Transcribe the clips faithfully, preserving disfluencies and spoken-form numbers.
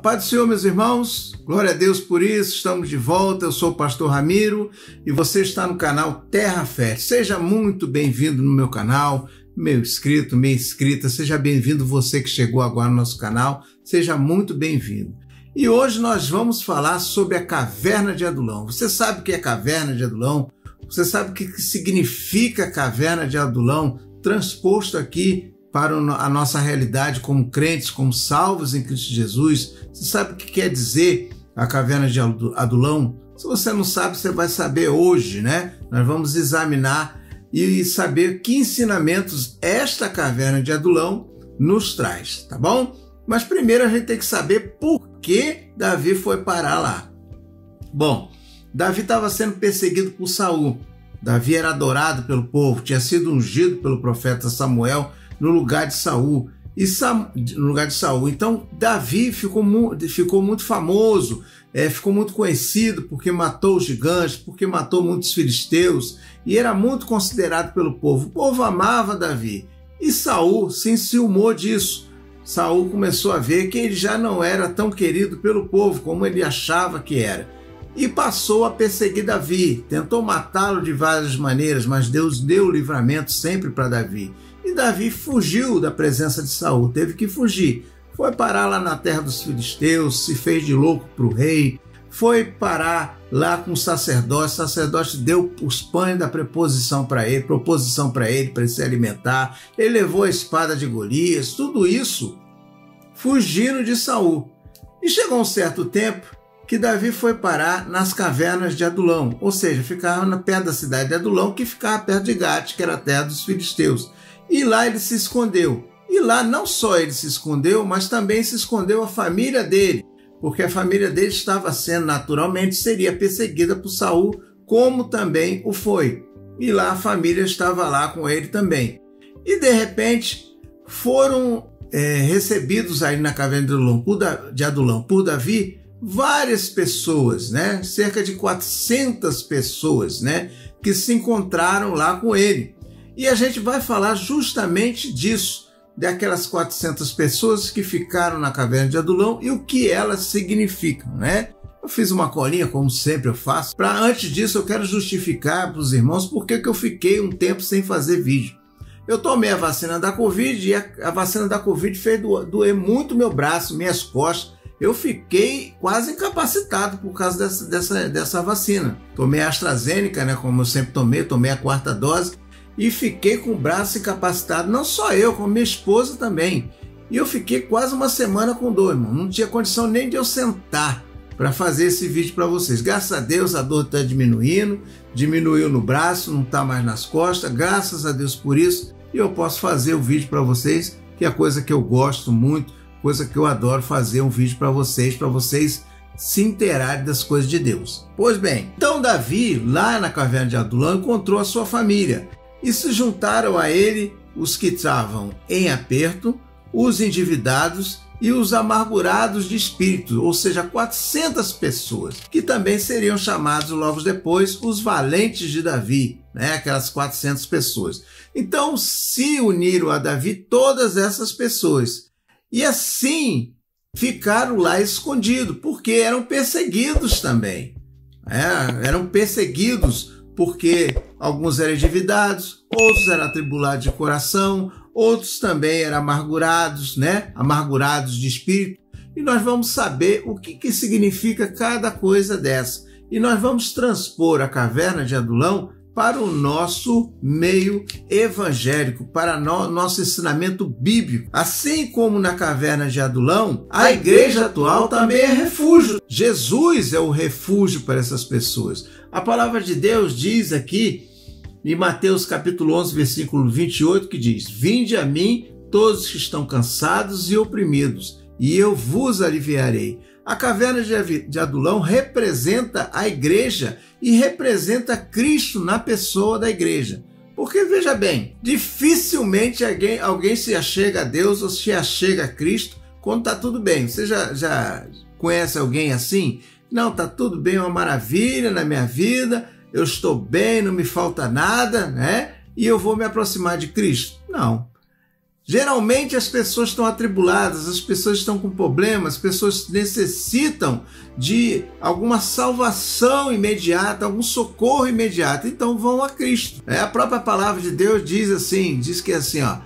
paz do Senhor, meus irmãos, glória a Deus por isso, estamos de volta, eu sou o pastor Ramiro e você está no canal Terra Fértil. Seja muito bem-vindo no meu canal, meu inscrito, minha inscrita, seja bem-vindo você que chegou agora no nosso canal, seja muito bem-vindo. E hoje nós vamos falar sobre a Caverna de Adulão. Você sabe o que é Caverna de Adulão? Você sabe o que significa Caverna de Adulão, transposto aqui para a nossa realidade como crentes, como salvos em Cristo Jesus? Você sabe o que quer dizer a Caverna de Adulão? Se você não sabe, você vai saber hoje, né? Nós vamos examinar e saber que ensinamentos esta Caverna de Adulão nos traz, tá bom? Mas primeiro a gente tem que saber por que Davi foi parar lá. Bom, Davi estava sendo perseguido por Saul. Davi era adorado pelo povo, tinha sido ungido pelo profeta Samuel no lugar de Saul. E Sam, no lugar de Saul. Então Davi ficou, mu ficou muito famoso, é, ficou muito conhecido porque matou os gigantes, porque matou muitos filisteus e era muito considerado pelo povo. O povo amava Davi e Saul se enciumou disso. Saul começou a ver que ele já não era tão querido pelo povo como ele achava que era. E passou a perseguir Davi, tentou matá-lo de várias maneiras, mas Deus deu livramento sempre para Davi. E Davi fugiu da presença de Saul, teve que fugir. Foi parar lá na terra dos filisteus, se fez de louco para o rei, foi parar lá com o sacerdote, o sacerdote deu os pães da preposição para ele, proposição para ele, para ele se alimentar, ele levou a espada de Golias, tudo isso fugindo de Saul. E chegou um certo tempo que Davi foi parar nas cavernas de Adulão, ou seja, ficava perto da cidade de Adulão, que ficava perto de Gate, que era a terra dos filisteus. E lá ele se escondeu. E lá não só ele se escondeu, mas também se escondeu a família dele, porque a família dele estava sendo, naturalmente, seria perseguida por Saul, como também o foi. E lá a família estava lá com ele também. E de repente foram é, recebidos aí na caverna de Adulão, por, de Adulão por Davi várias pessoas, né? Cerca de quatrocentas pessoas, né? Que se encontraram lá com ele. E a gente vai falar justamente disso, daquelas quatrocentas pessoas que ficaram na Caverna de Adulão e o que elas significam, né? Eu fiz uma colinha, como sempre eu faço. Para antes disso, eu quero justificar para os irmãos por que eu fiquei um tempo sem fazer vídeo. Eu tomei a vacina da Covid e a, a vacina da Covid fez doer muito meu braço, minhas costas. Eu fiquei quase incapacitado por causa dessa, dessa, dessa vacina. Tomei a AstraZeneca, né? Como eu sempre tomei, tomei a quarta dose. E fiquei com o braço incapacitado, não só eu, como minha esposa também. E eu fiquei quase uma semana com dor, irmão. Não tinha condição nem de eu sentar para fazer esse vídeo para vocês. Graças a Deus a dor está diminuindo, diminuiu no braço, não está mais nas costas. Graças a Deus por isso. E eu posso fazer o vídeo para vocês, que é coisa que eu gosto muito, coisa que eu adoro fazer um vídeo para vocês, para vocês se inteirarem das coisas de Deus. Pois bem, então Davi, lá na Caverna de Adulão, encontrou a sua família. E se juntaram a ele os que estavam em aperto, os endividados e os amargurados de espírito, ou seja, quatrocentas pessoas, que também seriam chamados logo depois os valentes de Davi, né? Aquelas quatrocentas pessoas. Então se uniram a Davi todas essas pessoas, e assim ficaram lá escondidos, porque eram perseguidos também, é, eram perseguidos porque alguns eram endividados, outros eram atribulados de coração, outros também eram amargurados, né? Amargurados de espírito. E nós vamos saber o que, que significa cada coisa dessa. E nós vamos transpor a Caverna de Adulão para o nosso meio evangélico, para o nosso ensinamento bíblico. Assim como na Caverna de Adulão, a igreja atual também é refúgio. Jesus é o refúgio para essas pessoas. A palavra de Deus diz aqui, em Mateus capítulo onze, versículo vinte e oito, que diz: Vinde a mim todos que estão cansados e oprimidos, e eu vos aliviarei. A Caverna de Adulão representa a igreja e representa Cristo na pessoa da igreja. Porque, veja bem, dificilmente alguém, alguém se achega a Deus ou se achega a Cristo quando está tudo bem. Você já, já conhece alguém assim? Não, está tudo bem, é uma maravilha na minha vida, eu estou bem, não me falta nada, né? E eu vou me aproximar de Cristo. Não. Geralmente as pessoas estão atribuladas, as pessoas estão com problemas, as pessoas necessitam de alguma salvação imediata, algum socorro imediato, então vão a Cristo. É, a própria palavra de Deus diz assim, diz que é assim, ó,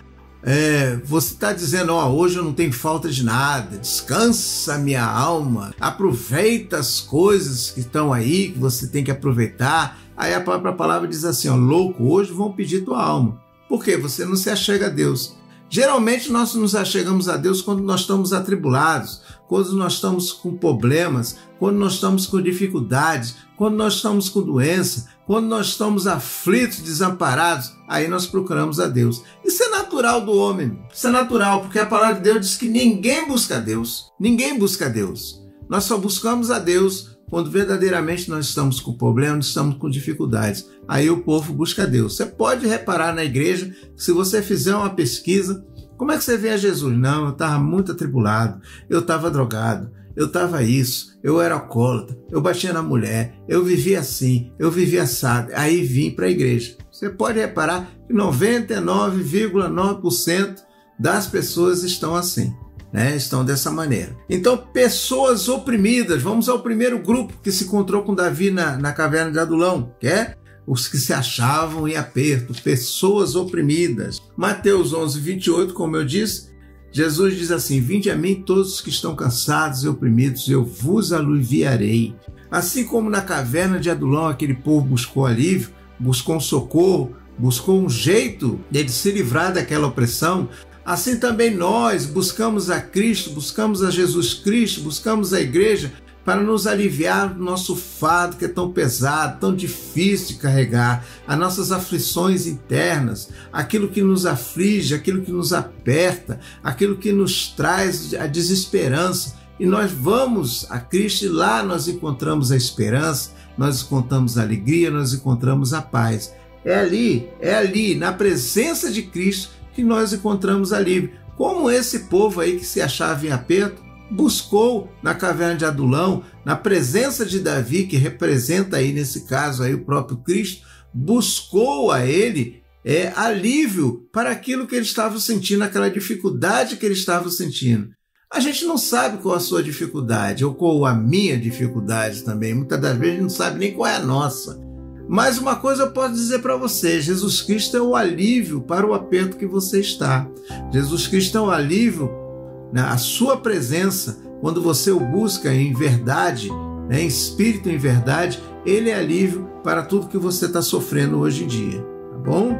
é, você está dizendo, ó, hoje eu não tenho falta de nada, descansa minha alma, aproveita as coisas que estão aí, que você tem que aproveitar. Aí a própria palavra diz assim, ó, louco, hoje vão pedir tua alma. Por quê? Você não se achega a Deus. Geralmente nós nos achegamos a Deus quando nós estamos atribulados, quando nós estamos com problemas, quando nós estamos com dificuldades, quando nós estamos com doença, quando nós estamos aflitos, desamparados, aí nós procuramos a Deus. Isso é natural do homem, isso é natural, porque a palavra de Deus diz que ninguém busca a Deus, ninguém busca a Deus. Nós só buscamos a Deus quando verdadeiramente nós estamos com problemas, estamos com dificuldades. Aí o povo busca a Deus. Você pode reparar na igreja, se você fizer uma pesquisa, como é que você vê a Jesus? Não, eu estava muito atribulado, eu estava drogado, eu estava isso, eu era alcoólatra, eu batia na mulher, eu vivia assim, eu vivia assado. Aí vim para a igreja. Você pode reparar que noventa e nove vírgula nove por cento das pessoas estão assim. Né, estão dessa maneira. Então, pessoas oprimidas, vamos ao primeiro grupo que se encontrou com Davi na, na caverna de Adulão, que é os que se achavam em aperto, pessoas oprimidas. Mateus onze, vinte e oito, como eu disse, Jesus diz assim, vinde a mim todos os que estão cansados e oprimidos, eu vos aliviarei. Assim como na caverna de Adulão aquele povo buscou alívio, buscou um socorro, buscou um jeito de se livrar daquela opressão, assim também nós buscamos a Cristo, buscamos a Jesus Cristo, buscamos a igreja para nos aliviar do nosso fardo que é tão pesado, tão difícil de carregar, as nossas aflições internas, aquilo que nos aflige, aquilo que nos aperta, aquilo que nos traz a desesperança. E nós vamos a Cristo e lá nós encontramos a esperança, nós encontramos a alegria, nós encontramos a paz. É ali, é ali, na presença de Cristo, que nós encontramos alívio. Como esse povo aí que se achava em aperto, buscou na caverna de Adulão, na presença de Davi, que representa aí nesse caso aí o próprio Cristo, buscou a ele é, alívio para aquilo que ele estava sentindo, aquela dificuldade que ele estava sentindo. A gente não sabe qual a sua dificuldade, ou qual a minha dificuldade também. Muitas das vezes a gente não sabe nem qual é a nossa. Mas uma coisa eu posso dizer para você, Jesus Cristo é o alívio para o aperto que você está. Jesus Cristo é o alívio, né, a sua presença, quando você o busca em verdade, né, em espírito em verdade, ele é alívio para tudo que você está sofrendo hoje em dia, tá bom?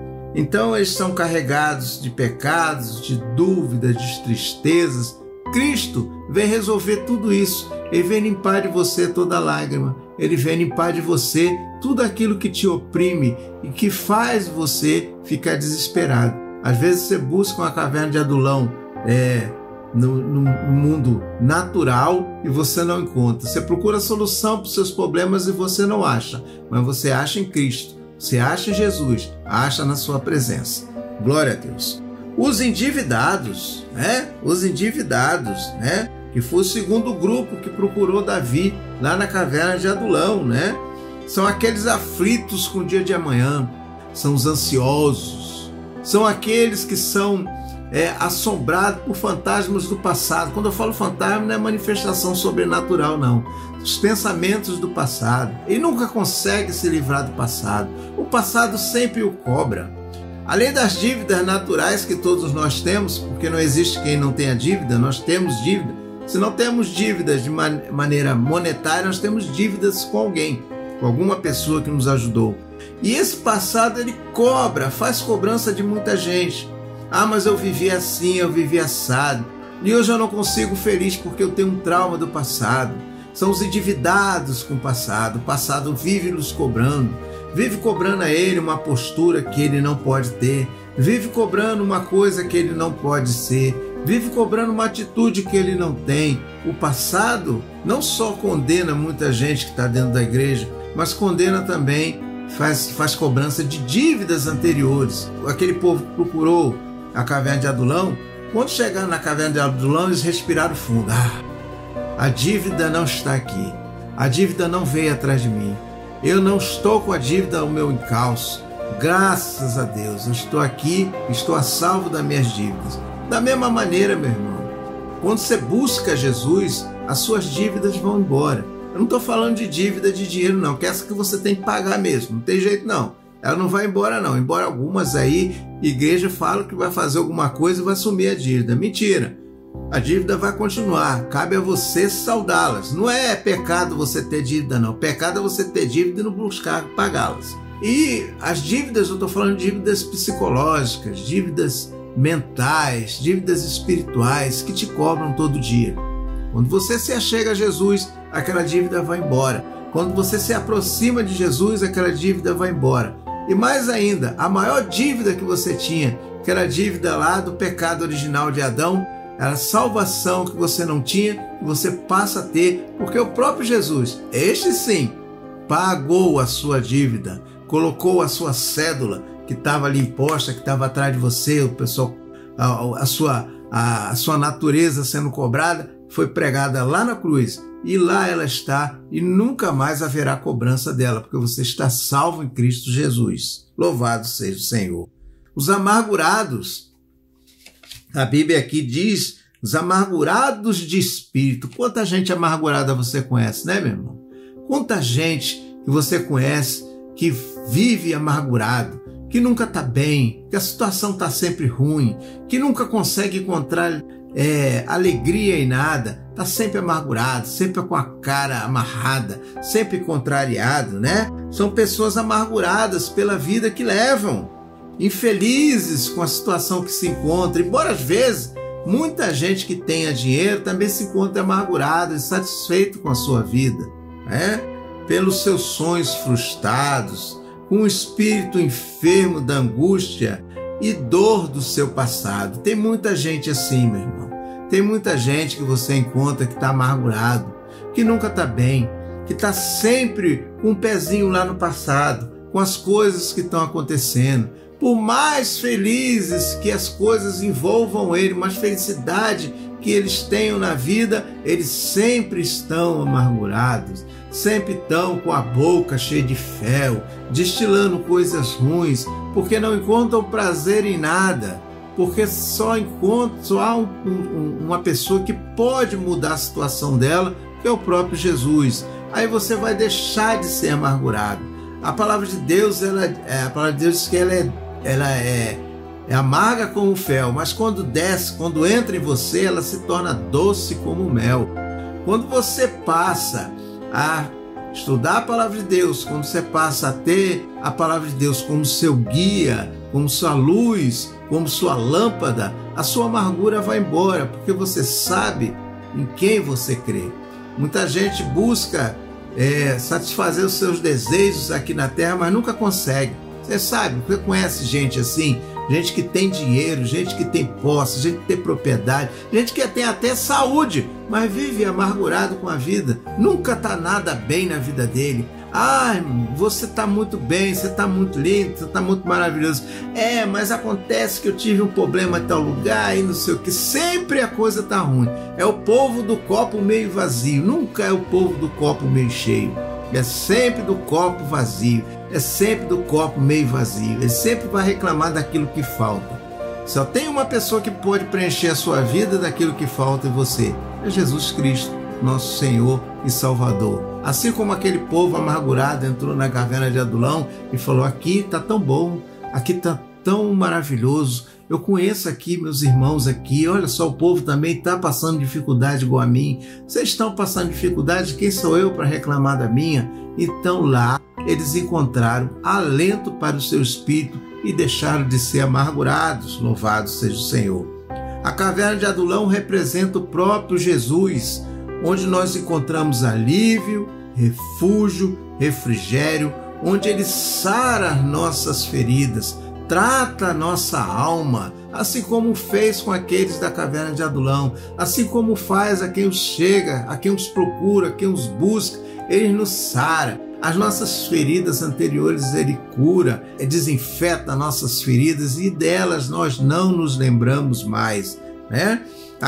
Então eles são carregados de pecados, de dúvidas, de tristezas. Cristo vem resolver tudo isso, ele vem limpar de você toda lágrima, ele vem limpar de você tudo aquilo que te oprime e que faz você ficar desesperado. Às vezes você busca uma caverna de Adulão é, no, no mundo natural e você não encontra. Você procura solução para os seus problemas e você não acha, mas você acha em Cristo, você acha em Jesus, acha na sua presença. Glória a Deus. Os endividados, né? Os endividados, né? Que foi o segundo grupo que procurou Davi lá na caverna de Adulão, né? São aqueles aflitos com o dia de amanhã, são os ansiosos, são aqueles que são é, assombrados por fantasmas do passado. Quando eu falo fantasma, não é manifestação sobrenatural, não. Os pensamentos do passado. Ele nunca consegue se livrar do passado. O passado sempre o cobra. Além das dívidas naturais que todos nós temos, porque não existe quem não tenha dívida, nós temos dívida. Se não temos dívidas de man- maneira monetária, nós temos dívidas com alguém, com alguma pessoa que nos ajudou. E esse passado ele cobra, faz cobrança de muita gente. Ah, mas eu vivi assim, eu vivi assado. E hoje eu não consigo feliz porque eu tenho um trauma do passado. São os endividados com o passado. O passado vive nos cobrando. Vive cobrando a ele uma postura que ele não pode ter. Vive cobrando uma coisa que ele não pode ser. Vive cobrando uma atitude que ele não tem. O passado não só condena muita gente que está dentro da igreja, mas condena também, faz, faz cobrança de dívidas anteriores. Aquele povo que procurou a caverna de Adulão, quando chegaram na caverna de Adulão, eles respiraram fundo. Ah, a dívida não está aqui. A dívida não veio atrás de mim. Eu não estou com a dívida ao meu encalço. Graças a Deus, eu estou aqui, estou a salvo das minhas dívidas. Da mesma maneira, meu irmão, quando você busca Jesus, as suas dívidas vão embora. Eu não estou falando de dívida de dinheiro não, que essa que você tem que pagar mesmo, não tem jeito não. Ela não vai embora não, embora algumas aí, igreja falam que vai fazer alguma coisa e vai assumir a dívida. Mentira, a dívida vai continuar, cabe a você saldá-las. Não é pecado você ter dívida não, pecado é você ter dívida e não buscar pagá-las. E as dívidas, eu estou falando de dívidas psicológicas, dívidas mentais, dívidas espirituais que te cobram todo dia. Quando você se achega a Jesus, aquela dívida vai embora. Quando você se aproxima de Jesus, aquela dívida vai embora. E mais ainda, a maior dívida que você tinha, que era a dívida lá do pecado original de Adão, era a salvação que você não tinha, que você passa a ter, porque o próprio Jesus, este sim, pagou a sua dívida, colocou a sua cédula que estava ali imposta, que estava atrás de você, o pessoal, a, a, sua, a, a sua natureza sendo cobrada, foi pregada lá na cruz. E lá ela está e nunca mais haverá cobrança dela, porque você está salvo em Cristo Jesus. Louvado seja o Senhor. Os amargurados, a Bíblia aqui diz, os amargurados de espírito. Quanta gente amargurada você conhece, né, meu irmão? Quanta gente que você conhece que vive amargurado, que nunca está bem, que a situação está sempre ruim, que nunca consegue encontrar é, alegria em nada, está sempre amargurado, sempre com a cara amarrada, sempre contrariado, né? São pessoas amarguradas pela vida que levam, infelizes com a situação que se encontra, embora às vezes muita gente que tenha dinheiro também se encontre amargurado, insatisfeito com a sua vida, né? Pelos seus sonhos frustrados, com o espírito enfermo da angústia e dor do seu passado. Tem muita gente assim, meu irmão. Tem muita gente que você encontra que está amargurado, que nunca está bem, que está sempre com um pezinho lá no passado, com as coisas que estão acontecendo. Por mais felizes que as coisas envolvam ele, mais felicidade que eles tenham na vida, eles sempre estão amargurados, sempre estão com a boca cheia de fel, destilando coisas ruins, porque não encontram prazer em nada, porque só, encontram, só há um, um, uma pessoa que pode mudar a situação dela, que é o próprio Jesus. Aí você vai deixar de ser amargurado. A palavra de Deus, ela, a palavra de Deus diz que ela é, ela é, é amarga como fel, mas quando desce, quando entra em você, ela se torna doce como mel. Quando você passa a estudar a palavra de Deus, quando você passa a ter a palavra de Deus como seu guia, como sua luz, como sua lâmpada, a sua amargura vai embora, porque você sabe em quem você crê. Muita gente busca é, satisfazer os seus desejos aqui na terra, mas nunca consegue. Você sabe, você conhece gente assim, gente que tem dinheiro, gente que tem posse, gente que tem propriedade, gente que tem até saúde, mas vive amargurado com a vida, nunca está nada bem na vida dele. Ai, você está muito bem, você está muito lindo, você está muito maravilhoso. É, mas acontece que eu tive um problema em tal lugar e não sei o que. Sempre a coisa está ruim. É o povo do copo meio vazio, nunca é o povo do copo meio cheio. É sempre do copo vazio, é sempre do copo meio vazio. Ele sempre vai reclamar daquilo que falta. Só tem uma pessoa que pode preencher a sua vida daquilo que falta em você. É Jesus Cristo, nosso Senhor e Salvador. Assim como aquele povo amargurado entrou na caverna de Adulão e falou: aqui está tão bom, aqui está tão maravilhoso, eu conheço aqui meus irmãos aqui, olha só, o povo também está passando dificuldade igual a mim, vocês estão passando dificuldade, quem sou eu para reclamar da minha? Então lá eles encontraram alento para o seu espírito e deixaram de ser amargurados. Louvado seja o Senhor. A caverna de Adulão representa o próprio Jesus, onde nós encontramos alívio, refúgio, refrigério, onde ele sara as nossas feridas, trata a nossa alma, assim como fez com aqueles da caverna de Adulão, assim como faz a quem os chega, a quem os procura, a quem os busca, ele nos sara. As nossas feridas anteriores ele cura, ele desinfeta nossas feridas e delas nós não nos lembramos mais, né?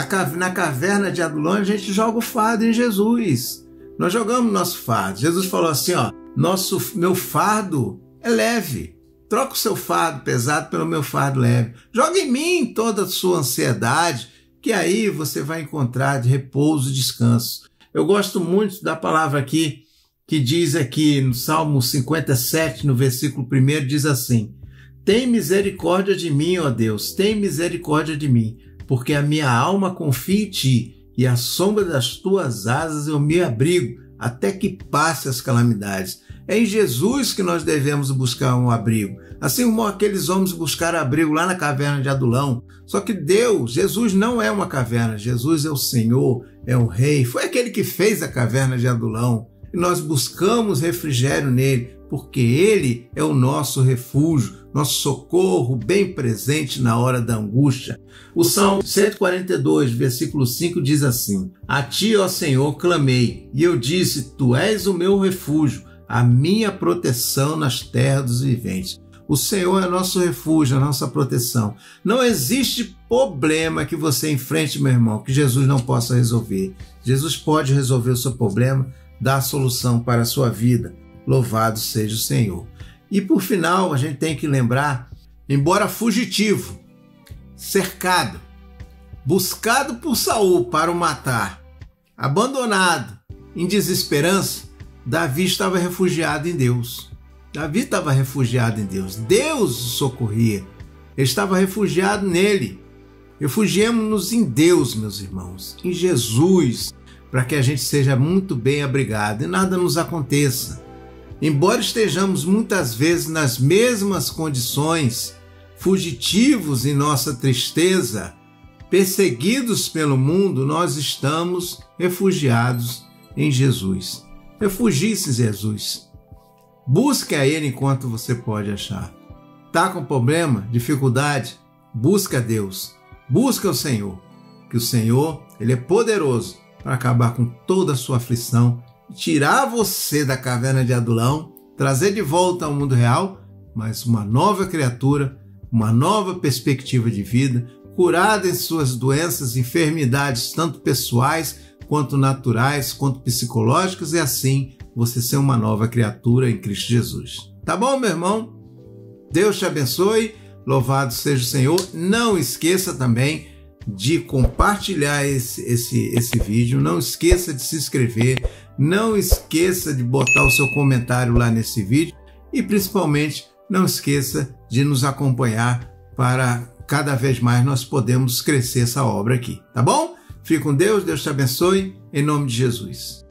Na caverna de Adulão a gente joga o fardo em Jesus. Nós jogamos nosso fardo. Jesus falou assim, ó, nosso, meu fardo é leve, Troca o seu fardo pesado pelo meu fardo leve. Joga em mim toda a sua ansiedade, que aí você vai encontrar de repouso e descanso. Eu gosto muito da palavra aqui, que diz aqui no Salmo cinquenta e sete, no versículo primeiro, diz assim: tem misericórdia de mim, ó Deus, tem misericórdia de mim, porque a minha alma confia em ti, e à sombra das tuas asas eu me abrigo, até que passe as calamidades. É em Jesus que nós devemos buscar um abrigo. Assim como aqueles homens buscaram abrigo lá na caverna de Adulão. Só que Deus, Jesus não é uma caverna. Jesus é o Senhor, é o Rei. Foi aquele que fez a caverna de Adulão. E nós buscamos refrigério nele, porque ele é o nosso refúgio, nosso socorro bem presente na hora da angústia. O Salmo cento e quarenta e dois, versículo cinco diz assim: a ti, ó Senhor, clamei, e eu disse, tu és o meu refúgio, a minha proteção nas terras dos viventes. O Senhor é nosso refúgio, a nossa proteção. Não existe problema que você enfrente, meu irmão, que Jesus não possa resolver. Jesus pode resolver o seu problema, dar a solução para a sua vida. Louvado seja o Senhor. E por final, a gente tem que lembrar, embora fugitivo, cercado, buscado por Saul para o matar, abandonado, em desesperança, Davi estava refugiado em Deus. Davi estava refugiado em Deus. Deus o socorria. Ele estava refugiado nele. Refugiemos-nos em Deus, meus irmãos, em Jesus, para que a gente seja muito bem abrigado e nada nos aconteça. Embora estejamos muitas vezes nas mesmas condições, fugitivos em nossa tristeza, perseguidos pelo mundo, nós estamos refugiados em Jesus. Refugie-se em Jesus. Busque a Ele enquanto você pode achar. Está com problema, dificuldade? Busque a Deus. Busque o Senhor. Que o Senhor, Ele é poderoso para acabar com toda a sua aflição, tirar você da caverna de Adulão, trazer de volta ao mundo real, mas uma nova criatura, uma nova perspectiva de vida, curada em suas doenças e enfermidades, tanto pessoais, quanto naturais, quanto psicológicas, e assim você ser uma nova criatura em Cristo Jesus. Tá bom, meu irmão? Deus te abençoe, louvado seja o Senhor. Não esqueça também de compartilhar esse, esse, esse vídeo, não esqueça de se inscrever, não esqueça de botar o seu comentário lá nesse vídeo e principalmente não esqueça de nos acompanhar para cada vez mais nós podemos crescer essa obra aqui, tá bom? Fique com Deus, Deus te abençoe, em nome de Jesus.